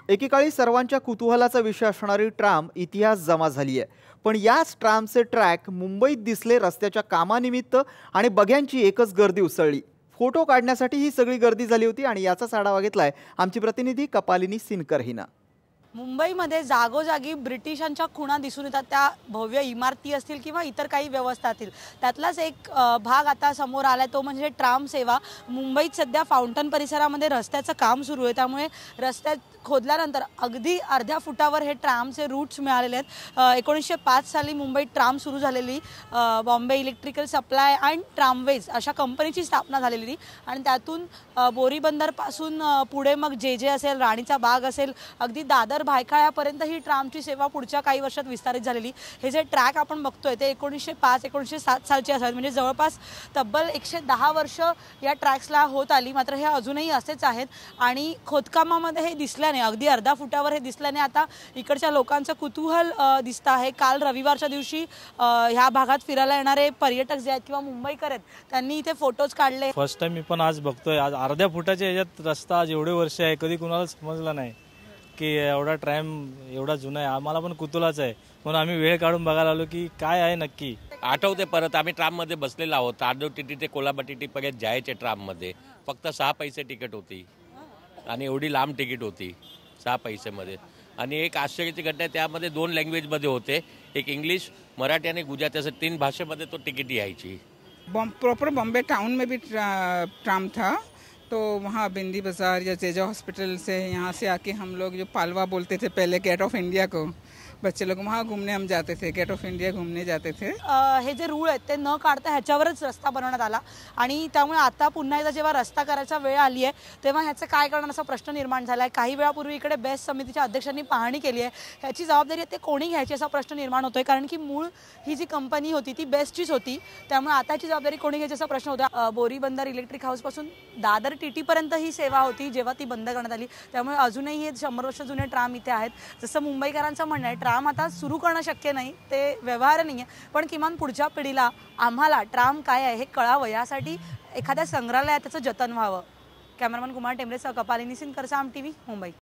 एकेकाळी सर्वांच्या कुतूहलाचा विषय असणारी ट्राम इतिहास जमा झाली आहे। पण याच ट्रामचे ट्रॅक मुंबईत दिसले रस्त्याच्या कामानिमित्त आणि बघ्यांची एकच गर्दी उसळली। फोटो काढण्यासाठी ही सगळी गर्दी झाली होती आणि याचाच आढावा घेतलाय आमची प्रतिनिधी कपालिनी सिनकर हिनं। मुंबईमध्ये जागोजागी ब्रिटिशांच्या खुणा दिसून येतात, त्या भव्य इमारती असतील किंवा इतर काही व्यवस्था असतील। त्यातलाच एक भाग आता समोर आलाय, तो म्हणजे ट्राम सेवा। मुंबईत सध्या फाउंटन परिसरामध्ये रस्त्याचं काम सुरू आहे, त्यामुळे रस्त्यात खोदल्यानंतर अगदी अर्ध्या फुटावर हे ट्रामचे रूट्स मिळालेले आहेत। 1905 साली मुंबईत ट्राम सुरू झालेली, Bombay electrical supply and tramways अशा कंपनीची स्थापना झालेली आणि त्यातून बोरी बंदरपासून पुढे मग जे असेल, राणीचा बाग असेल, अगदी दादर भायखळ्यापर्यंत ही ट्रामची सेवा पुढच्या काही वर्षात विस्तारित झालेली। हे जे ट्रॅक आपण बघतोय ते 1905-1907 सालचे असतात, म्हणजे जवळपास तब्बल 110 वर्ष या ट्रॅक्सला होत आली। मात्र हे अजूनही असेच आहेत आणि खोदकामामध्ये हे दिसल्याने, अगदी अर्धा फुटावर हे दिसल्याने आता इकडच्या लोकांचं कुतूहल दिसतं आहे। काल रविवारच्या दिवशी ह्या भागात फिरायला येणारे पर्यटक जे आहेत किंवा मुंबईकर आहेत, त्यांनी इथे फोटोज काढले। फर्स्ट टाइम मी पण आज बघतोय। आज अर्ध्या फुटाच्या ह्याच्यात रस्ता आज एवढे वर्ष आहे, कधी कुणाला समजलं नाही की एवढा ट्रॅम एवढा जुना आहे। आम्हाला पण कुतूहलाच आहे, म्हणून आम्ही वेळ काढून बघायला आलो की काय आहे नक्की। आठवते परत आम्ही ट्राममध्ये बसलेलो आहोत। आडो टीटी ते कोल्हापूर टीटी पर्यंत जायचे ट्राममध्ये। फक्त 6 पैसे तिकीट होती आणि एवढी लांब तिकीट होती 6 पैसेमध्ये। आणि एक आश्चर्याची घटना आहे, त्यामध्ये 2 लँग्वेजमध्ये होते, एक इंग्लिश, मराठी आणि गुजराती, असं 3 भाषेमध्ये तो तिकीट यायची। प्रॉपर बॉम्बे टाउन में भी ट्राम था, तो वहाँ बिंदी बाज़ार या जेजा हॉस्पिटल से यहाँ से आके हम लोग जो पालवा बोलते थे पहले, गेट ऑफ इंडिया को, बच्चे लोग वहाँ घूमने हम जाते थे, गेट ऑफ इंडिया घूमने जाते थे। हे जे रूळ आहेत ते न काढता ह्याच्यावरच रस्ता बनवण्यात आला आणि त्यामुळे आता पुन्हा एकदा जेव्हा रस्ता करायचा वेळ आली आहे तेव्हा ह्याचं काय करणार असा प्रश्न निर्माण झाला आहे। काही वेळापूर्वी इकडे बेस्ट समितीच्या अध्यक्षांनी पाहणी केली आहे, ह्याची जबाबदारी ते कोणी घ्यायची असा प्रश्न निर्माण होतोय, कारण की मूळ ही जी कंपनी होती ती बेस्टचीच होती, त्यामुळे आताची जबाबदारी कोणी घ्यायची असा प्रश्न होता। बोरी बंदर इलेक्ट्रिक हाऊसपासून दादर टीटी पर्यंत ही सेवा होती जेव्हा ती बंद करण्यात आली, त्यामुळे अजूनही हे 100 वर्ष जुने ट्राम इथे आहेत। जसं मुंबईकरांचं म्हणणं आहे, ट्राम आता सुरू करणं शक्य नाही, ते व्यवहार नाही आहे, पण किमान पुढच्या पिढीला आम्हाला ट्राम काय आहे हे कळावं, यासाठी एखाद्या संग्रहालयात त्याचं जतन व्हावं। कॅमेरामन कुमार टेंबरेसह कपालिनी सिनकर, साम टीव्ही, मुंबई।